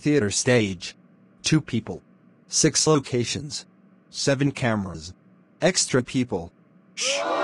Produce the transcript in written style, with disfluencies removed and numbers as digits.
theater stage. 2 people. 6 locations. 7 cameras. Extra people. Shh.